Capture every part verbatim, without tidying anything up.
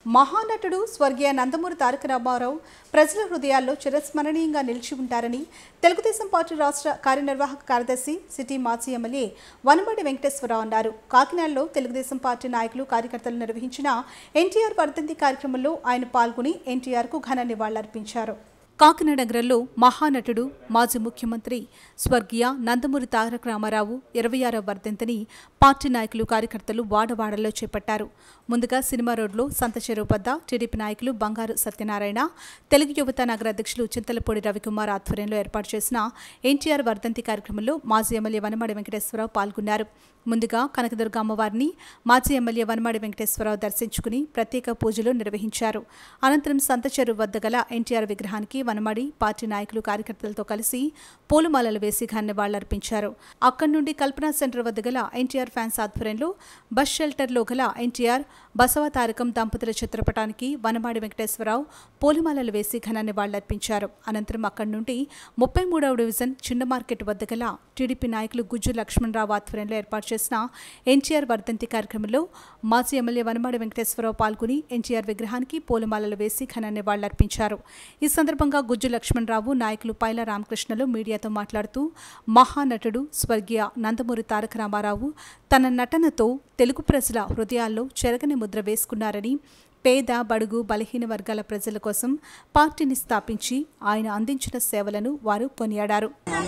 మహానటుడు స్వర్గీయ నందమూరి తారక రామారావు ప్రజల హృదయాల్లో చిరస్మరణీయంగా నిలిచి ఉంటారని తెలుగుదేశం పార్టీ రాష్ట్ర కార్యనిర్వాహక కార్యదర్శి సిటీ మాజీ ఎమ్మెల్యే వనమాడి వెంకటేశ్వరరావు అన్నారు. కాకినాడలో తెలుగుదేశం పార్టీ నాయకులు కార్యకర్తలు నిర్వహించిన ఎన్టీఆర్ వర్ధంతి కార్యక్రమంలో ఆయన పాల్గొని ఎన్టీఆర్కు ఘన నివాళులర్పించారు. కాకినాడ నగరంలో మహానటుడు మాజీ ముఖ్యమంత్రి స్వర్గీయ నందమూరి తారక రామారావు ఇరవై ఆరవ వర్ధంతిని పార్టీ నాయకులు కార్యకర్తలు వాడవాడల్లో చేపట్టారు. ముందుగా సినిమా రోడ్లో సంత చెరువు వద్ద టీడీపీ నాయకులు బంగారు సత్యనారాయణ, తెలుగు యువత నగర అధ్యక్షులు చింతలపూడి రవికుమార్ ఆధ్వర్యంలో ఏర్పాటు చేసిన ఎన్టీఆర్ వర్ధంతి కార్యక్రమంలో మాజీ ఎమ్మెల్యే వనమాడి వెంకటేశ్వరరావు పాల్గొన్నారు. ముందుగా కనకదుర్గ అమ్మవారిని మాజీ ఎమ్మెల్యే వనమాడి వెంకటేశ్వరరావు దర్శించుకుని ప్రత్యేక పూజలు నిర్వహించారు. అనంతరం సంత చెరువు వద్ద గల ఎన్టీఆర్ విగ్రహానికి వనమాడి పార్టీ నాయకులు కార్యకర్తలతో కలిసి పూలమాలలు వేసి ఘన నివాళులర్పించారు. అక్కడి నుండి కల్పనా సెంటర్ వద్ద గల ఎన్టీఆర్ ఫ్యాన్స్ ఆధ్వర్యంలో బస్ షెల్టర్లో గల ఎన్టీఆర్ బసవతారకం దంపతుల చిత్రపటానికి వనమాడి వెంకటేశ్వరరావు పూలమాలలు వేసి ఘన నివాళులర్పించారు. అనంతరం అక్కడి నుండి ముప్పై మూడవ డివిజన్ చిన్న మార్కెట్ వద్ద గల టీడీపీ నాయకులు గుజ్జు లక్ష్మణరావు ఆధ్వర్యంలో ఏర్పాటు చేసిన ఎన్టీఆర్ వర్ధంతి కార్యక్రమంలో మాజీ ఎమ్మెల్యే వనమాడి వెంకటేశ్వరరావు పాల్గొని ఎన్టీఆర్ విగ్రహానికి పూలమాలలు వేసి ఘన నివాళులర్పించారు. ఈ సందర్భంగా గుజ్జు లక్ష్మణరావు, నాయకులు పైల రామకృష్ణలు మీడియాతో మాట్లాడుతూ మహానటుడు స్వర్గీయ నందమూరి తారక రామారావు తన నటనతో తెలుగు ప్రజల హృదయాల్లో చెరగని ముద్ర వేసుకున్నారని, పేద బడుగు బలహీన వర్గాల ప్రజల కోసం పార్టీని స్థాపించి ఆయన అందించిన సేవలను వారు కొనియాడారు.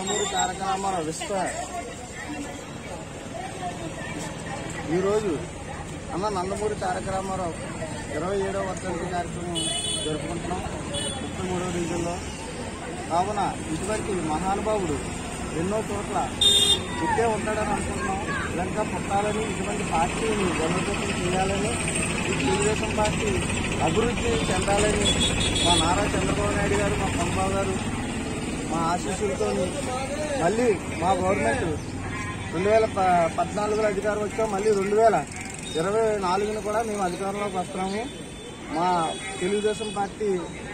ఈరోజు అన్న నందమూరి తారక రామారావు ఇరవై ఏడవ వర్ధంతి కార్యక్రమం జరుపుకుంటున్నాం ముప్పై మూడవ డివిజన్లో. కావున ఇటువంటి మహానుభావుడు ఎన్నో చోట్ల పుట్టే ఉంటాడని అనుకుంటున్నాం. ఇదంతా పుట్టాలని, ఇటువంటి పార్టీని బలోపేతం చేయాలని, ఈ తెలుగుదేశం పార్టీ అభివృద్ధి చెందాలని మా నారా చంద్రబాబు నాయుడు గారు, మా చంద్రబాబు గారు మా ఆశీస్సులతో మళ్ళీ మా గవర్నమెంట్ రెండు వేల ప పద్నాలుగులో అధికారం వచ్చాం. మళ్ళీ రెండు వేల ఇరవై నాలుగును కూడా మేము అధికారంలోకి వస్తున్నాము. మా తెలుగుదేశం పార్టీ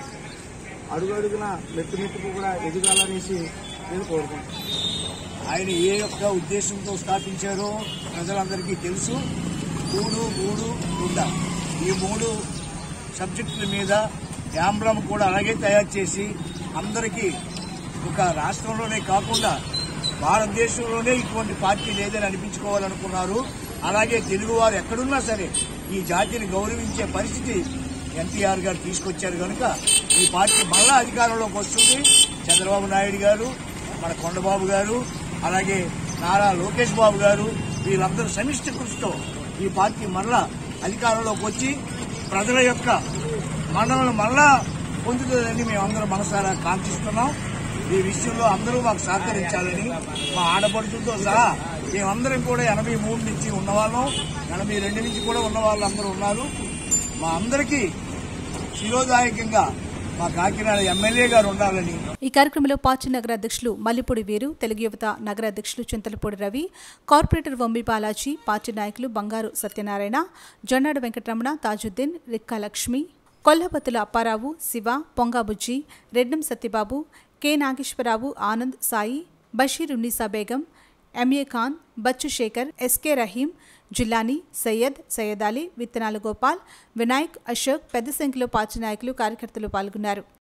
అడుగు అడుగున మెట్టుమెట్టుకు కూడా ఎదగాలనేసి నేను కోరుకుంటున్నాను. ఆయన ఏ యొక్క ఉద్దేశంతో స్థాపించారో ప్రజలందరికీ తెలుసు. మూడు మూడు గుండా ఈ మూడు సబ్జెక్టుల మీద యాంబ్లం కూడా అలాగే తయారు చేసి అందరికీ ఒక రాష్ట్రంలోనే కాకుండా భారతదేశంలోనే ఇటువంటి పార్టీ లేదని అనిపించుకోవాలనుకున్నారు. అలాగే తెలుగువారు ఎక్కడున్నా సరే ఈ జాతిని గౌరవించే పరిస్థితి ఎన్టీఆర్ గారు తీసుకొచ్చారు కనుక ఈ పార్టీ మళ్ళా అధికారంలోకి వస్తుంది. చంద్రబాబు నాయుడు గారు, మన కొండబాబు గారు, అలాగే నారా లోకేష్ బాబు గారు వీళ్ళందరూ సమిష్టి కృషితో ఈ పార్టీ మళ్ళా అధికారంలోకి వచ్చి ప్రజల యొక్క మన్ననలు మళ్ళా పొందుతుందని మేమందరం మనసారా కాంక్షిస్తున్నాం. ఈ విషయంలో అందరూ మాకు సహకరించాలని మా ఆడపడుచులతో సహా మేమందరం కూడా ఎనభై మూడు నుంచి ఉన్నవాళ్ళం, ఎనభై రెండు నుంచి కూడా ఉన్న వాళ్ళు అందరూ ఉన్నారు. మా అందరికీ శిరోదాయకంగా మా కాకినాడ ఎమ్మెల్యే గారు ఉండాలని. ఈ కార్యక్రమంలో పార్టీ నగర అధ్యక్షులు మల్లిపూడి వీరు, తెలుగు యువత నగర అధ్యక్షులు చింతలపూడి రవి, కార్పొరేటర్ వంబి బాలాజీ, పార్టీ నాయకులు Bangaru Satyanarayana, Jonnada Venkataramana, Tajuddin, Rikka Lakshmi, Kollabathula Apparao, Siva, Pongabujji, Reddam Satyababu, K Nageswararao, Anand, Sai, Basheer Unnisa Begum, MA Khan, Bachchu Shekar, SK Rahim, Jillani, Syed, Syed Ali, విత్తనాల గోపాల్, వినాయక్, అశోక్ పెద్ద సంఖ్యలో పార్టీ నాయకులు కార్యకర్తలు పాల్గొన్నారు.